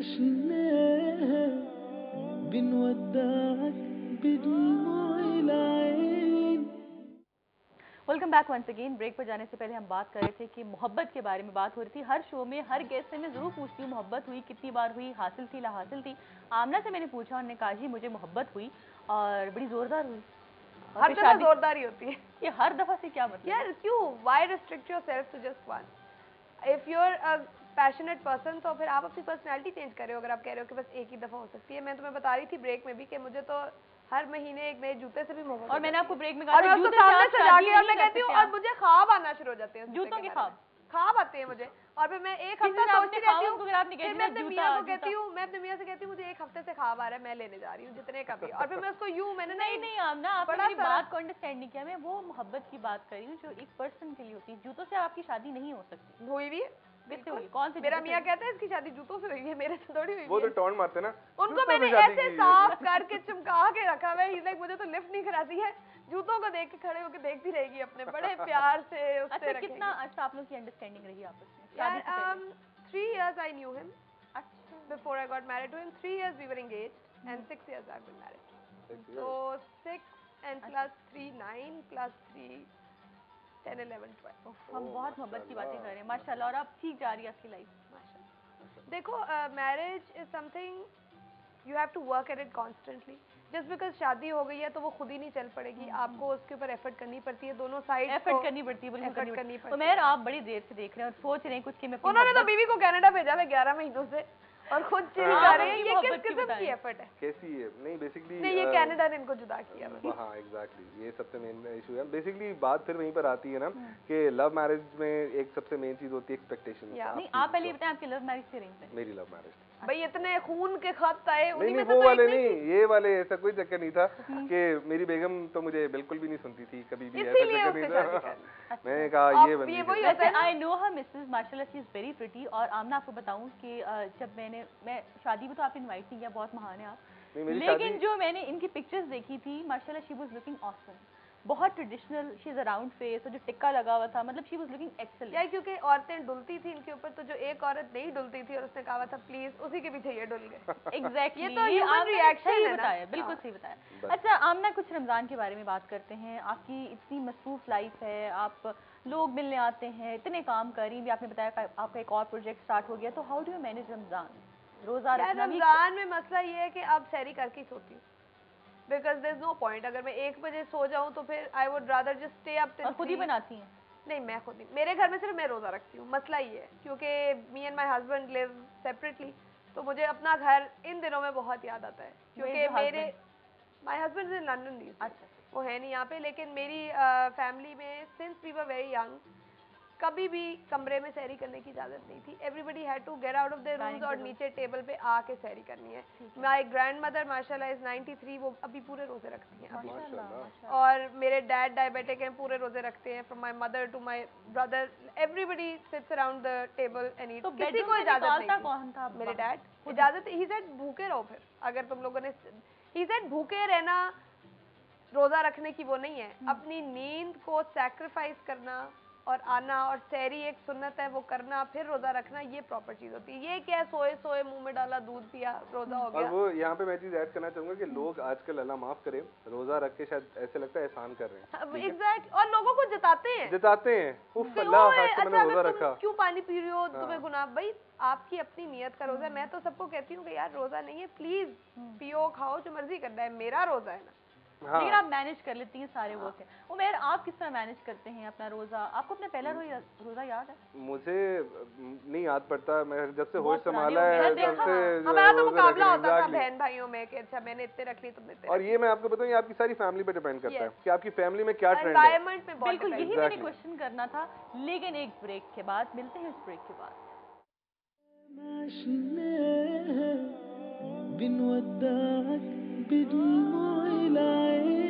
مشيناها بنودعك بدموع العين. Welcome back once again. Break पर जाने से पहले हम बात कर रहे थे कि मोहब्बत के बारे में बात हो रही थी। हर शो में हर गेस्ट से मैं जरूर पूछती हूँ मोहब्बत हुई, कितनी बार हुई, हासिल थी ला हासिल थी। आमना से मैंने पूछा, उन्होंने कहा जी मुझे मोहब्बत हुई और बड़ी जोरदार हुई। हर दफा जोरदार ही होती है। ये हर दफा से क्या मतलब यार क्यों, why restrict yourself to just one? If you are a passionate person तो फिर आप अपनी पर्सनैलिटी चेंज कर रहे हो। अगर आप कह रहे हो कि बस एक ही दफा हो सकती है। मैं तुम्हें बता रही थी ब्रेक में भी कि मुझे तो हर महीने एक नए जूते से भी मोहब्बत। और मैंने आपको ब्रेक में कहा और मैं उसको सामने से जाके और मैं कहती हूँ और मुझे ख्वाब आना शुरू हो जाते हैं, जूतों के ख्वाब आते हैं मुझे। और फिर मैं एक हफ्ते सोचती रहती हूँ, मैं अपने मियाँ को कहती हूँ, मैं अपने मियाँ से कहती हूँ मुझे एक हफ्ते से ख्वाब आ रहा है, मैं लेने जा रही हूँ जितने का भी। और फिर मैं उसको यूं मैंने नहीं आमना, आपने मेरी बात को अंडरस्टैंड नहीं किया। मैं वो मोहब्बत की बात कर रही हूँ जो एक पर्सन के लिए होती है। जूतों से आपकी शादी नहीं हो सकती। हुई भी किससे हुई? कौन से? मेरा मियाँ कहता है इसकी शादी जूतों से हुई है, मेरे से थोड़ी हुई। वो तो टॉन्ट मारते ना, उनको मैंने ऐसे साफ करके चमका के रखा है। ही लाइक मुझे तो लिफ्ट नहीं कराती है, जूतों को देख के खड़े होकर देखती रहेगी अपने बड़े प्यार से उससे। अच्छा, कितना अच्छा आप लोग की अंडरस्टैंडिंग रही आपस में शादी से पहले? 3 years I knew him. अच्छा, before I got married to him. 3 years we were engaged and 6 years I've been married. So 6 and plus 3 9 plus 3 10 11 12. हम बहुत मोहब्बत की बातें कर रहे हैं माशाल्लाह। और अब ठीक जा रही है आपकी लाइफ माशाल्लाह। देखो marriage is something you have to work at it constantly. Just because शादी हो गई है तो वो खुद ही नहीं चल पड़ेगी, आपको उसके ऊपर एफर्ट करनी पड़ती है, दोनों साइड एफर्ट करनी पड़ती है। बिल्कुल करनी पड़ती है। तो मैं आप बड़ी देर से देख रहे हैं और सोच रहे हैं कुछ कि मैं उन्होंने तो बीवी को कनाडा भेजा है 11 महीनों से और खुद चिल कर रहे हैं। ये किस किस्म की एफर्ट है? कैसी है? नहीं बेसिकली नहीं, ये कनाडा ने इनको जुदा किया है। हाँ एग्जैक्टली, ये सबसे मेन इशू है। बेसिकली बात फिर वहीं पर आती है ना कि लव मैरिज में एक सबसे मेन चीज होती है एक्सपेक्टेशन। नहीं आप पहले बताएं आपकी लव मैरिज से अरेंज है? मेरी लव मैरिज। भाई इतने खून के खत आए उन्हीं में से वो वाले नहीं, ये वाले ऐसा कोई चक्कर नहीं था कि मेरी बेगम तो मुझे बिल्कुल भी नहीं सुनती थी, कभी भी ऐसा चक्कर नहीं था। मैंने कहा ये बंदी आई नो हर मिसेस माशाल्लाह शी इज वेरी प्रिटी। और आमना आपको बताऊं कि जब मैं शादी में तो आप इनवाइट नहीं किया, बहुत महान है आप, लेकिन जो मैंने इनकी पिक्चर्स देखी थी माशाल्लाह शी वाज लुकिंग ऑसम, बहुत traditional. She is a round face और जो टिक्का लगा हुआ था, मतलब शी वाज लुकिंग एक्सेलेंट। या क्योंकि औरतें डुलती थी इनके ऊपर, तो जो एक औरत नहीं डुलती थी और उसने कहा था प्लीज, उसी के पीछे ये डुल गए। एग्जैक्टली, ये तो ह्यूमन रिएक्शन है ना। बिल्कुल सही बताया। अच्छा आमना, कुछ रमजान के बारे में बात करते हैं। आपकी इतनी मसरूफ लाइफ है, आप लोग मिलने आते हैं, इतने काम कर रही हैं, आपने बताया आपका एक और प्रोजेक्ट स्टार्ट हो गया, तो how do you manage Ramzan? रोजा रखना? रमजान में मसला ये है कि अब सहरी करके ही सोती हूँ, because there is no point. अगर मैं 1 बजे सो जाऊं तो फिर I would rather just stay up till. खुद ही बनाती हैं? नहीं, मैं खुद ही, मेरे घर में सिर्फ मैं रोजा रखती हूँ। मसला ये है क्योंकि me and my husband live separately, तो मुझे अपना घर इन दिनों में बहुत याद आता है क्योंकि मेरे my husband is in London. अच्छा, वो है नहीं यहाँ पे, लेकिन मेरी फैमिली में since we were very young कभी भी कमरे में सहरी करने की इजाजत नहीं थी। Everybody had to get out of their rooms और नीचे टेबल पे आके सहरी करनी है। माय ग्रैंडमदर माशाल्लाह इज 93, वो अभी पूरे रोजे रखती हैं माशाल्लाह। और मेरे डैड डायबिटिक हैं, पूरे रोजे रखते हैं। From my mother to my brother everybody sits around the table and eat. किसी को इजाजत नहीं। कौन था? मेरे डैड। इजाजत ही सेड भूखे रहो, फिर अगर तुम लोगों ने, ही सेड भूखे रहना रोजा रखने की वो नहीं है, अपनी नींद को सैक्रिफाइस करना और आना, और सहरी एक सुन्नत है वो करना, फिर रोजा रखना, ये प्रॉपर चीज होती है। ये क्या सोए सोए मुंह में डाला दूध पिया रोजा हो गया। और वो यहाँ पे मैं चीज ऐड करना चाहूंगा कि लोग आजकल अल्लाह माफ करे रोजा रख के शायद ऐसे लगता है एहसान कर रहे हैं। एग्जैक्ट, और लोगों को जताते हैं उफ अल्लाह मैंने रोजा रखा, क्यों पानी पी रही हो, तुम्हें गुनाह। भाई आपकी अपनी नियत का रोजा है। मैं तो सबको कहती हूँ कि यार रोजा नहीं है, प्लीज पियो खाओ जो मर्जी करना है, मेरा रोजा है ना। हाँ। लेकिन आप मैनेज कर लेती हैं सारे वर्क है। उमर, आप किस तरह मैनेज करते हैं अपना रोजा? आपको अपना पहला रोजा याद है? मुझे नहीं याद पड़ता, मैं जब से होश संभाला है तब से हमारा तो मुकाबला होता था बहन भाइयों में कि अच्छा मैंने इतने रख ली तुमने इतने। और ये मैं आपको बताऊं, ये आपकी सारी फैमिली पे डिपेंड करता है कि आपकी फैमिली में क्या ट्रेंड है। एनवायरनमेंट में बिल्कुल यही मैंने क्वेश्चन करना था। लेकिन एक ब्रेक के बाद मिलते हैं। इस ब्रेक के बाद بنودعك بدموع العين.